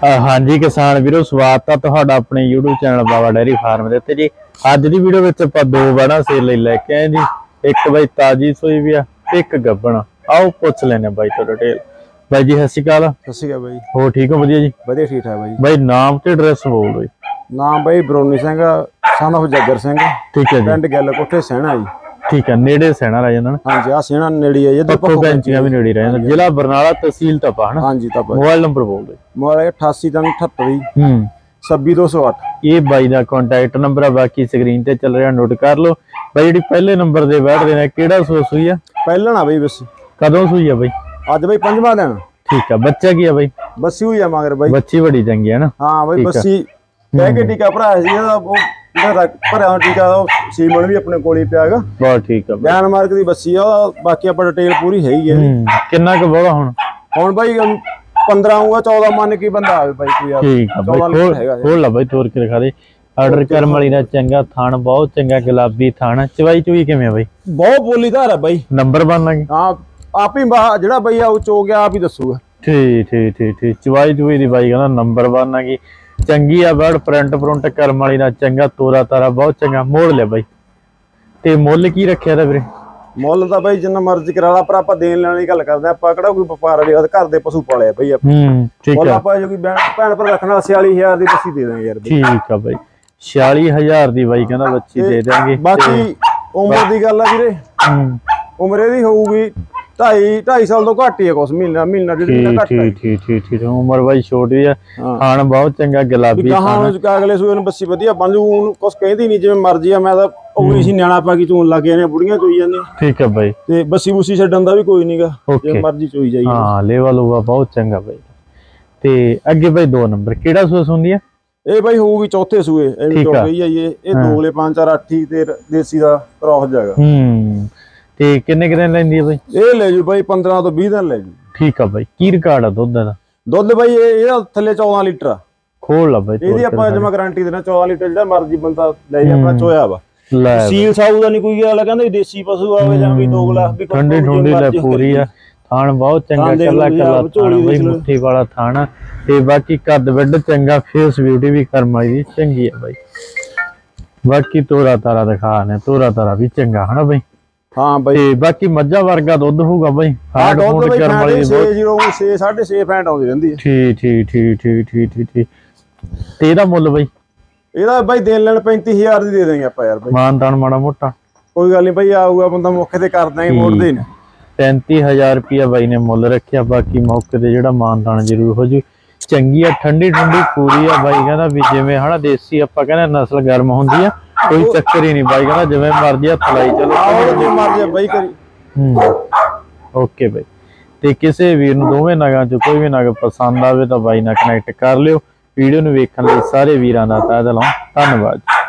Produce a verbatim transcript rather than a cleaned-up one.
हाँ जी किसान वीरो स्वागत है तुहाडा अपने YouTube channel Baba dairy farm दे उत्ते जी। अज दी वीडियो विच आपां दो बड़ा सेल लई लैके आए जी। एक बाई ताजी सोई भी आ, एक गब्बण। आओ पुछ लेने बाई तो डिटेल। बाई जी सत श्री अकाल। सत श्री अकाल बाई। हो ठीक हो? वधिया जी, वधिया ठीक ठाक बाई। बाई नाम ते एड्रैस बोल दो। नाम बाई बरोनी सिंह सन ऑफ जगर सिंह, ठीक है जी। पिंड गैल कोठे सैना जी। ठीक है, नेड़े सैना रह जांदा ना? हां जी, आ सैना नेड़ी है इधर पक्को कैंचियां भी नेड़ी रह जांदा। जिला बरनाला, तहसील तपा है ना? हां जी तपा। मोबाइल नंबर बोल दो। मोबाइल अठासी तीन अठहत्तर हम्म छब्बी दो सौ आठ। ये बाई दा कांटेक्ट नंबर है, बाकी स्क्रीन ते चल रहा नोट कर लो। बाई जी पहले नंबर दे बैठ देना केड़ा सो सुई है? पहला ना बाई बस। कदों सुई है बाई? आज बाई पंजवां दिन। ठीक है, बच्चा की है बाई? बस्सी हुई है मगर बाई। बच्ची बड़ी चंगी है ना? हां बाई बस्सी कह के टीका भरा सी ਇਹਦਾ ਉਹ ਇਹਦਾ ਭਰਿਆ ਟੀਕਾ ਉਹ ਸੀਮਨ ਵੀ ਆਪਣੇ ਕੋਲ ਹੀ ਪਿਆ ਹੈਗਾ। ਬਹੁਤ ਠੀਕ ਹੈ। ਬਿਆਨ ਮਾਰਕ ਦੀ ਬੱਸੀ ਆ, ਬਾਕੀ ਆਪਾਂ ਡਿਟੇਲ ਪੂਰੀ ਹੈ ਹੀ ਹੈ। ਕਿੰਨਾ ਕੁ ਬੋਲਾ ਹੁਣ? ਹੁਣ ਬਾਈ पंद्रह हुआ चौदह मन की बंदा आवे भाई कोई यार। ठीक है भाई, खोल ला भाई तोड़ के दिखा दे। आर्डर करम वाली दा चंगा थान, बहुत चंगा गुलाबी थान। चवाई चुई किवें भाई? बहुत बोलीदार है भाई। नंबर बन लगे? हां आप ही जेड़ा भाई आ चो गया आप ही दसूगा। ठीक ठीक ठीक ठीक। चवाई चुई दी भाई कहना नंबर बन लगी चंगी आ। बर्ड प्रिंट प्रुंट करम वाली दा चंगा, तोरा तारा बहुत चंगा। मोड़ ले भाई। ते मुੱਲ की रखिया दा वीरे? ਮੁੱਲ ਤਾਂ ਬਾਈ ਜਿੰਨਾ ਮਰਜ਼ੀ ਕਰਾ ਲਾ, ਪਰ ਆਪਾਂ ਦੇਣ ਲੈਣ ਦੀ ਗੱਲ ਕਰਦੇ ਆਪਾਂ, ਕਿਹੜਾ ਕੋਈ ਵਪਾਰ ਵਾਲੀ ਘਰ ਦੇ ਪਸ਼ੂ ਪਾਲੇ ਆ ਬਈ ਆਪਾਂ। ਹੂੰ ਠੀਕ ਹੈ। ਆਪਾਂ ਜੋ ਕੋਈ ਭੈਣ ਭਰਾ ਰੱਖਣ ਵਾਲਾ छियालीस हज़ार ਦੀ ਬੱਚੀ ਦੇ ਦਾਂਗੇ ਯਾਰ ਬਈ। ਠੀਕ ਆ ਬਾਈ, छियालीस हज़ार ਦੀ ਬਾਈ ਕਹਿੰਦਾ ਬੱਚੀ ਦੇ ਦਾਂਗੇ। ਬਾਕੀ ਉਮਰ ਦੀ ਗੱਲ ਆ ਵੀਰੇ, ਹੂੰ ਉਮਰ ਇਹਦੀ ਹੋਊਗੀ ਢਾਈ ਢਾਈ ਸਾਲ ਤੋਂ ਘੱਟ ਹੀ ਆ, ਕੁਛ ਮਹੀਨਾ ਮਹੀਨਾ ਡੇਢ ਮਹੀਨਾ ਘੱਟ ਹੈ। ਠੀਕ ਠੀਕ ਠੀਕ ਠੀਕ। ਉਮਰ ਬਾਈ ਛੋਟੀ ਆ, ਖਾਣ ਬਹੁਤ ਚੰਗਾ ਗੁਲਾਬੀ ਖਾਣ। ਅਗਲੇ ਸੂਏ ਨੂੰ ਬੱਸੀ ਵਧੀਆ ਬਣ ਜੂ, ਉਹਨੂੰ ਕੁਛ ਕਹਿੰਦੀ ਨਹੀਂ ਜਿਵੇਂ ਮਰਜ਼ੀ ਆ। ਮੈਂ ਤਾਂ ਉਹੀ ਸੀ ਨਿਆਣਾ ਪਾ ਕੇ ਚੂਣ ਲੱਗ ਗਏ ਨੇ, ਬੁੜੀਆਂ ਚੋਈ ਜਾਂਦੀਆਂ। ਠੀਕ ਹੈ ਬਾਈ। ਤੇ ਬੱਸੀ ਬੁੱਸੀ ਛੱਡਣ ਦਾ ਵੀ ਕੋਈ ਨਹੀਂਗਾ, ਜੇ ਮਰਜ਼ੀ ਚੋਈ ਜਾਈਏ। ਹਾਂ ਲੇਵਲ ਹੋਊਗਾ ਬਹੁਤ ਚੰਗਾ ਬਾਈ। ਤੇ ਅੱਗੇ ਬਾਈ ਦੋ ਨੰਬਰ ਕਿਹੜਾ ਸੂਆ ਸੁਣਦੀ ਆ? ਇਹ ਬਾਈ ਹੋਊਗੀ ਚੌਥੇ ਸੂਏ। ਇਹ ਵੀ ਟੁੱਟ ਗਈ ਆ ਇਹ। ਇਹ ਦੋਗਲੇ ਪੰਜ ਚਾਰ ਅੱਠੀ ਤੇ ਦੇਸੀ ਦਾ ਕ੍ਰੋਸ ਜਾਗਾ। ਹੂੰ ਤੇ ਕਿੰਨੇ ਕਿ ਦਿਨ ਲੈਂਦੀ ਆ ਬਾਈ? ਇਹ ਲੈ ਜੂ ਬਾਈ ਪੰद्रह ਤੋਂ बीस ਦਿਨ ਲੈ ਜੂ। ਠੀਕ ਆ ਬਾਈ। ਕੀ ਰਿਕਾਰਡ ਆ ਦੁੱਧ ਦਾ? ਦੁੱਧ ਬਾਈ ਇਹਦਾ ਥੱਲੇ चौदह ਲੀਟਰ ਆ। ਖੋਲ ਲਾ ਬਾਈ। ਇਹਦੀ ਆਪਾਂ ਜਮਾ ਗਾਰੰਟੀ ਦੇਣਾ चौदह ਲੀਟਰ, ਜਿਹੜਾ ਮਰਜ਼ੀ ਬੰਦਾ ਲੈ ਜਾ। ਆਪਣਾ ਚੋਇਆ ਵਾ ਸੀਲ ਸਾਊ ਦਾ ਨਹੀਂ ਕੋਈ ਗੱਲ। ਕਹਿੰਦੇ ਦੇਸੀ ਪਸ਼ੂ ਆਵੇ ਜਾਂ ਵੀ ਦੋਗਲਾ ਵੀ ਠੰਡੀ ਠੰਡੀ ਲੈ ਪੂਰੀ ਆ। ਥਾਣ ਬਹੁਤ ਚੰਗਾ, ਕੱਲਾ ਕੱਲਾ ਥਾਣ ਬਾਈ, ਮੁੱਠੀ ਵਾਲਾ ਥਾਣ। ਤੇ ਬਾਕੀ ਕੱਦ ਵੱਡ ਚੰਗਾ, ਫੇਸ ਬਿਊਟੀ ਵੀ ਕਰਮਾਈ ਦੀ ਚੰਗੀ ਆ ਬਾਈ। ਬਾਕੀ ਤੋਰਾ ਤਾਰਾ ਦਿਖਾ ਨੇ, ਤੋਰਾ ਤਾਰਾ ਵੀ ਚੰਗਾ ਹਨਾ ਬਾਈ। ਹਾਂ ਬਾਈ। ਤੇ ਬਾਕੀ ਮੱਝਾਂ ਵਰਗਾ ਦੁੱਧ ਹੋਊਗਾ ਬਾਈ। ਹਾਂ ਦੁੱਧ ਬਾਈ ਕਰਮ ਵਾਲੀ छह शून्य छह साढ़े छह ਫੈਂਟ ਆਉਂਦੀ ਰਹਿੰਦੀ ਹੈ। ਠੀਕ ਠੀਕ ਠੀਕ ਠੀਕ ਠੀਕ ਠੀਕ। ਤੇ ਇਹਦਾ ਮੁੱਲ ਬਾਈ? ਇਹਦਾ ਬਾਈ ਦੇਣ ਲੈਣ पैंतीस हज़ार ਦੀ ਦੇ ਦੇਂਗੇ ਆਪਾਂ ਯਾਰ ਬਾਈ। ਮਾਨ ਤਾਨ ਮਾੜਾ ਮੋਟਾ ਕੋਈ ਗੱਲ ਨਹੀਂ ਬਾਈ, ਆਊਗਾ ਬੰਦਾ ਮੌਕੇ ਤੇ ਕਰ ਦਾਂਗੇ, ਮੋੜਦੇ ਨੇ। पैंतीस हज़ार रुपया बाई ने मुल रखिया। बाकी मौके ते जिहड़ा मान तान जरूर हो जू। चंगी आ, ठंडी ठंडी पूरी आ बाई। कहना भी जिवें हना देसी आपां कहने नस्ल गर्म हुंदी आ, कोई चक्कर ही नहीं बाई। कहना जिवें मर्जी हत्थ लाई चलो, जो मर्जी बाई करी। हूं ओके बाई। ते किसी वीर नूं दोवें नगां चों कोई भी नग पसंद आवे तां बाई नाल कनैक्ट कर लिओ। वीडियो नूं वेखण लई सारे वीरां दा तहे दिलों धन्नवाद।